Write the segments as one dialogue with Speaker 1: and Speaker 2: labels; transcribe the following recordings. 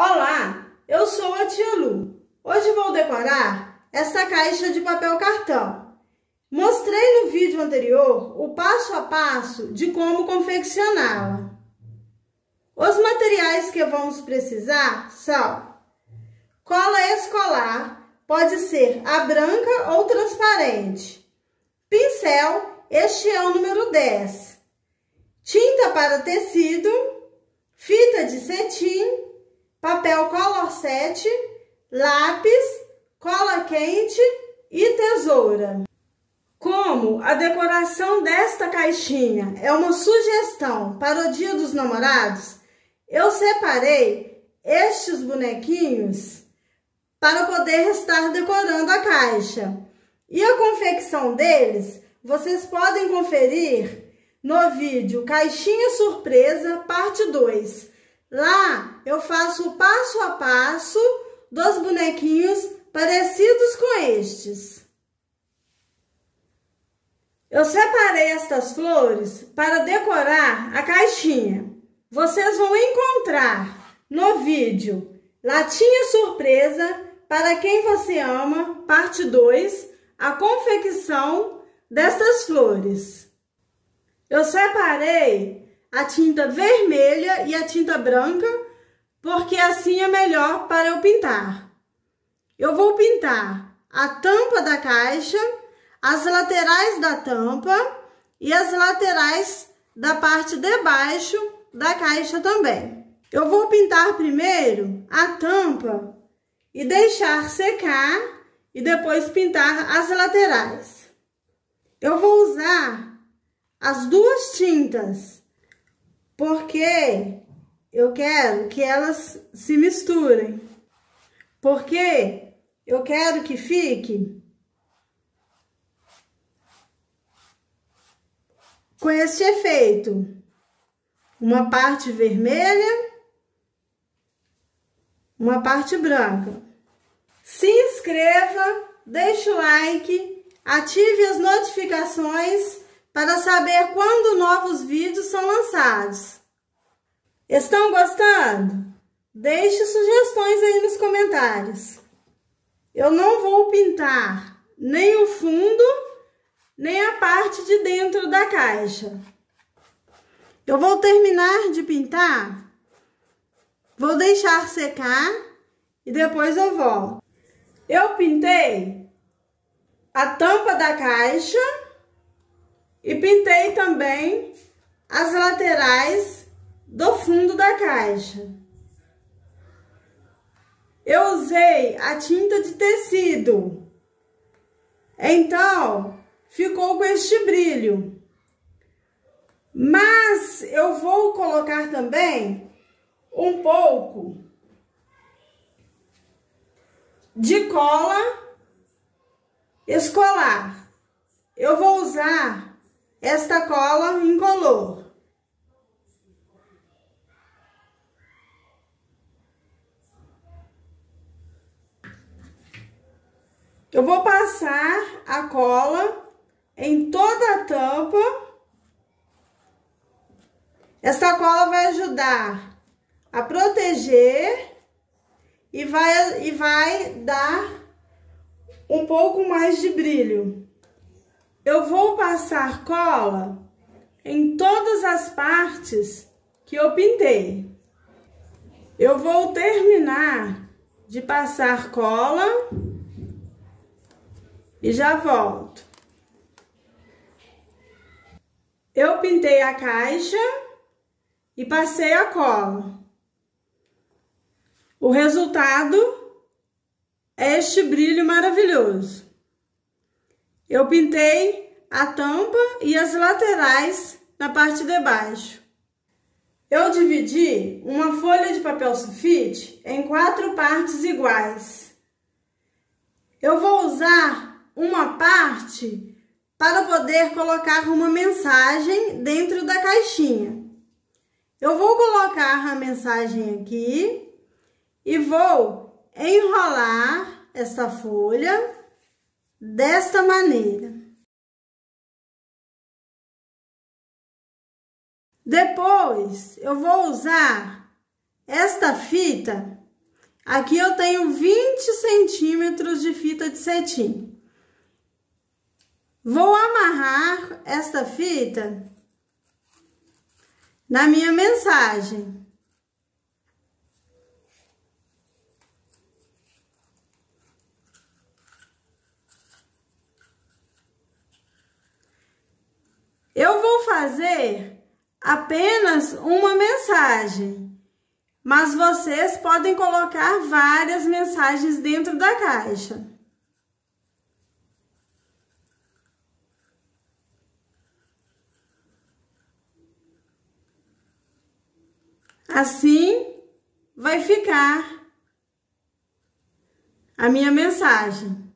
Speaker 1: Olá, eu sou a tia Lu. Hoje vou decorar esta caixa de papel cartão. Mostrei no vídeo anterior o passo a passo de como confeccioná-la. Os materiais que vamos precisar são cola escolar, pode ser a branca ou transparente, pincel, este é o número 10, tinta para tecido, fita de cetim, papel color 7, lápis, cola quente e tesoura. Como a decoração desta caixinha é uma sugestão para o Dia dos Namorados, eu separei estes bonequinhos para poder estar decorando a caixa. E a confecção deles, vocês podem conferir no vídeo Caixinha Surpresa, parte 2. Lá eu faço o passo a passo dos bonequinhos parecidos com estes. Eu separei estas flores para decorar a caixinha. Vocês vão encontrar no vídeo Latinha Surpresa para quem você ama, parte 2, a confecção destas flores. Eu separei a tinta vermelha e a tinta branca, porque assim é melhor para eu pintar. Eu vou pintar a tampa da caixa, as laterais da tampa e as laterais da parte de baixo da caixa também. Eu vou pintar primeiro a tampa e deixar secar e depois pintar as laterais. Eu vou usar as duas tintas, porque eu quero que elas se misturem, porque eu quero que fique com esse efeito, uma parte vermelha, uma parte branca. Se inscreva, deixe o like, ative as notificações para saber quando novos vídeos são lançados. Estão gostando? Deixe sugestões aí nos comentários. Eu não vou pintar nem o fundo, nem a parte de dentro da caixa. Eu vou terminar de pintar, vou deixar secar e depois eu volto. Eu pintei a tampa da caixa e pintei também as laterais do fundo da caixa. Eu usei a tinta de tecido, então ficou com este brilho. Mas eu vou colocar também um pouco de cola escolar. Eu vou usar esta cola incolor. Eu vou passar a cola em toda a tampa. Esta cola vai ajudar a proteger e vai dar um pouco mais de brilho. Eu vou passar cola em todas as partes que eu pintei. Eu vou terminar de passar cola e já volto. Eu pintei a caixa e passei a cola. O resultado é este brilho maravilhoso. Eu pintei a tampa e as laterais na parte de baixo. Eu dividi uma folha de papel sulfite em 4 partes iguais. Eu vou usar uma parte para poder colocar uma mensagem dentro da caixinha. Eu vou colocar a mensagem aqui e vou enrolar esta folha desta maneira. Depois, eu vou usar esta fita Aqui eu tenho 20 centímetros de fita de cetim. Vou amarrar esta fita na minha mensagem. Eu vou fazer apenas uma mensagem, mas vocês podem colocar várias mensagens dentro da caixa. Assim vai ficar a minha mensagem.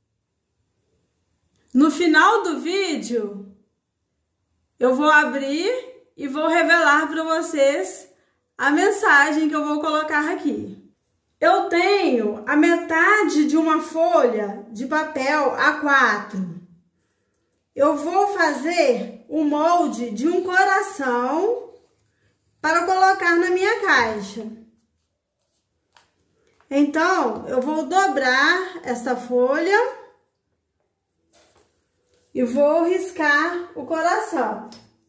Speaker 1: No final do vídeo, eu vou abrir e vou revelar para vocês a mensagem que eu vou colocar aqui. Eu tenho a metade de uma folha de papel A4. Eu vou fazer o molde de um coração para colocar na minha caixa. Então, eu vou dobrar essa folha e vou riscar o coração.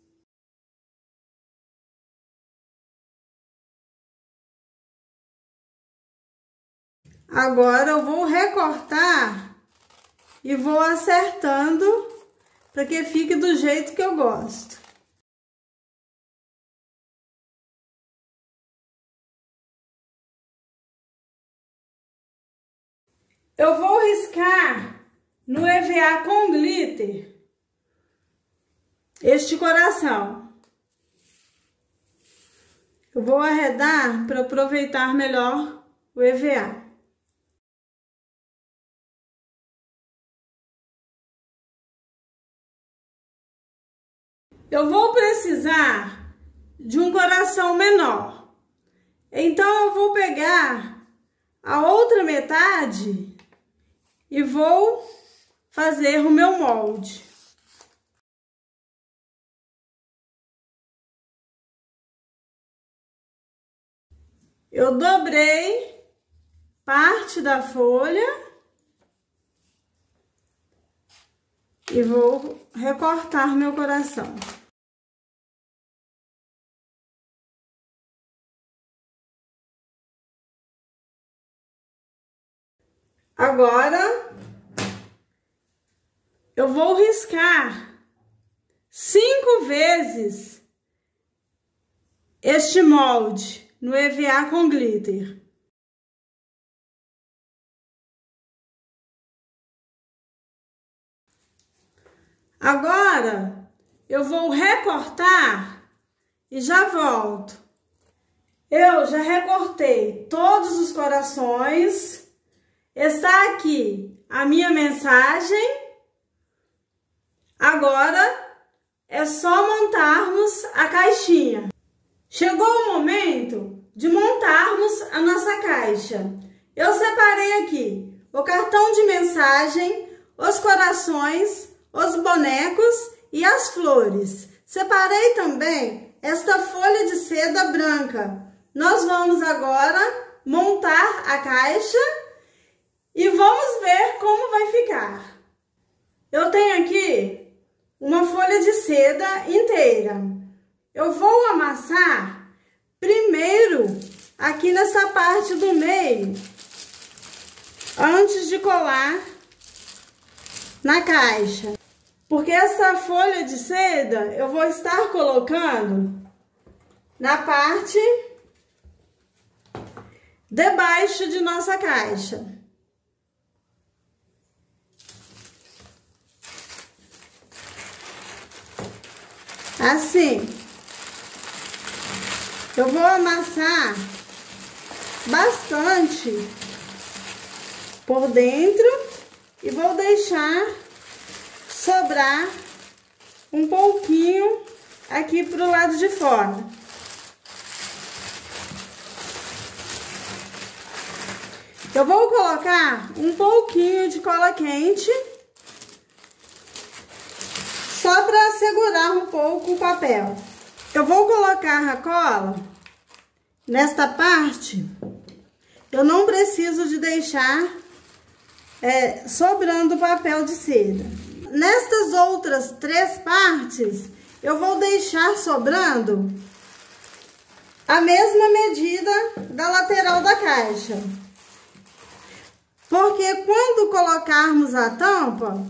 Speaker 1: Agora eu vou recortar e vou acertando para que fique do jeito que eu gosto. Eu vou riscar no EVA com glitter este coração. Eu vou arredar para aproveitar melhor o EVA. Eu vou precisar de um coração menor. Então eu vou pegar a outra metade e vou fazer o meu molde. Eu dobrei parte da folha e vou recortar meu coração. Agora, eu vou riscar 5 vezes este molde no EVA com glitter. Agora, eu vou recortar e já volto. Eu já recortei todos os corações. Está aqui a minha mensagem. Agora é só montarmos a caixinha. Chegou o momento de montarmos a nossa caixa. Eu separei aqui o cartão de mensagem, os corações, os bonecos e as flores. Separei também esta folha de seda branca. Nós vamos agora montar a caixa e vamos ver como vai ficar. Eu tenho aqui uma folha de seda inteira. Eu vou amassar primeiro aqui nessa parte do meio, antes de colar na caixa. Porque essa folha de seda eu vou estar colocando na parte debaixo de nossa caixa. Assim, eu vou amassar bastante por dentro e vou deixar sobrar um pouquinho aqui pro lado de fora. Eu vou colocar um pouquinho de cola quente só para segurar um pouco o papel. Eu vou colocar a cola nesta parte eu não preciso de deixar sobrando papel de seda. Nestas outras 3 partes, eu vou deixar sobrando a mesma medida da lateral da caixa. Porque quando colocarmos a tampa,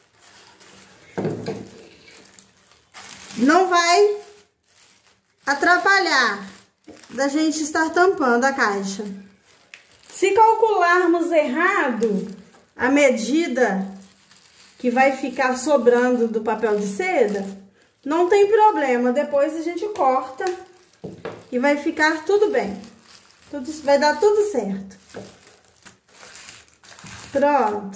Speaker 1: não vai atrapalhar da gente estar tampando a caixa. Se calcularmos errado a medida que vai ficar sobrando do papel de seda, não tem problema, depois a gente corta e vai ficar tudo bem. Vai dar tudo certo. Pronto.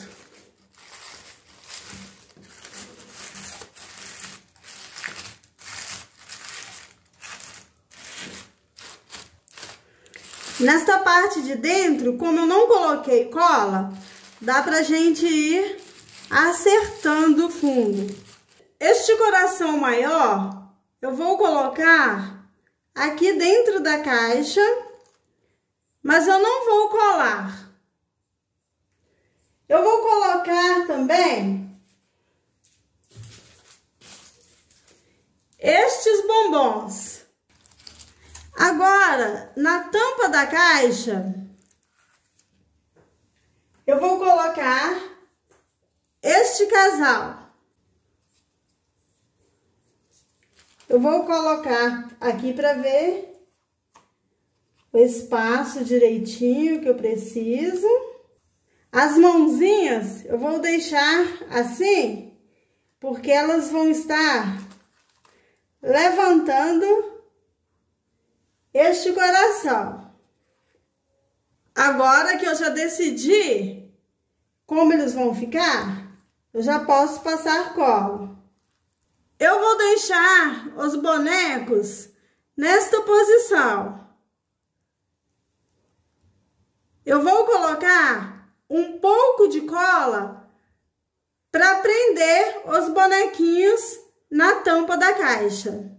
Speaker 1: Nesta parte de dentro, como eu não coloquei cola, dá pra gente ir acertando o fundo. Este coração maior, eu vou colocar aqui dentro da caixa, mas eu não vou colar. Eu vou colocar também estes bombons. Agora, na tampa da caixa, eu vou colocar este casal. Eu vou colocar aqui para ver o espaço direitinho que eu preciso. As mãozinhas eu vou deixar assim, porque elas vão estar levantando este coração. Agora que eu já decidi como eles vão ficar, eu já posso passar cola. Eu vou deixar os bonecos nesta posição. Eu vou colocar um pouco de cola para prender os bonequinhos na tampa da caixa.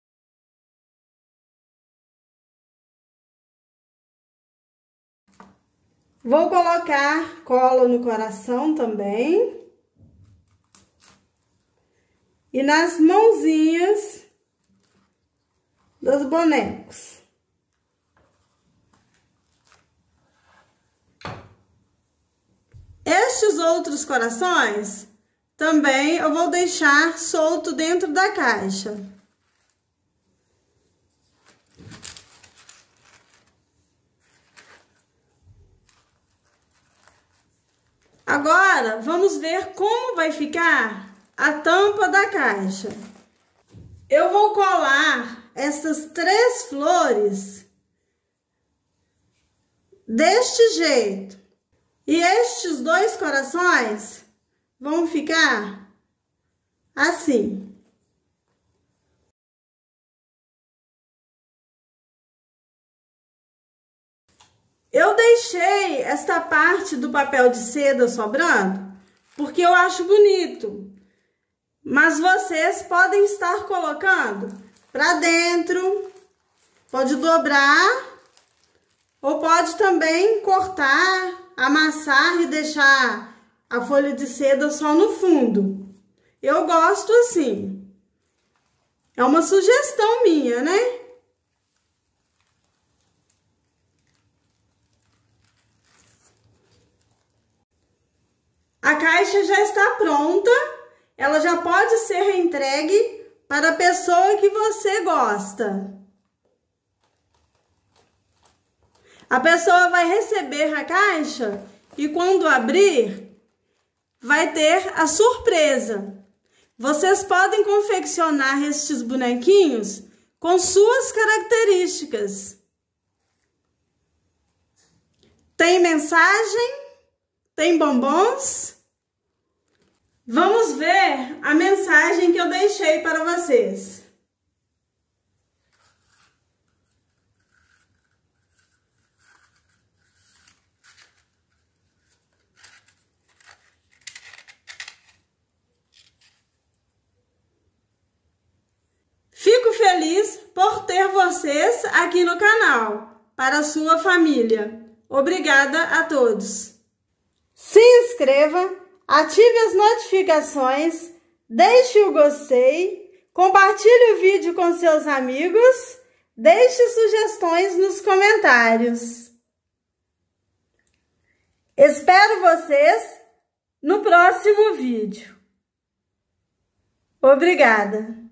Speaker 1: Vou colocar cola no coração também. E nas mãozinhas dos bonecos. Estes outros corações também eu vou deixar solto dentro da caixa. Agora, vamos ver como vai ficar a tampa da caixa. Eu vou colar essas 3 flores deste jeito. E estes 2 corações vão ficar assim. Eu deixei esta parte do papel de seda sobrando porque eu acho bonito. Mas vocês podem estar colocando para dentro, pode dobrar, ou pode também cortar, amassar e deixar a folha de seda só no fundo. Eu gosto assim. É uma sugestão minha, né? A caixa já está pronta, ela já pode ser entregue para a pessoa que você gosta. A pessoa vai receber a caixa e quando abrir, vai ter a surpresa. Vocês podem confeccionar estes bonequinhos com suas características. Tem mensagem? Tem bombons? Vamos ver a mensagem que eu deixei para vocês. Fico feliz por ter vocês aqui no canal, para a sua família. Obrigada a todos! Se inscreva, ative as notificações, deixe o gostei, compartilhe o vídeo com seus amigos, deixe sugestões nos comentários. Espero vocês no próximo vídeo. Obrigada!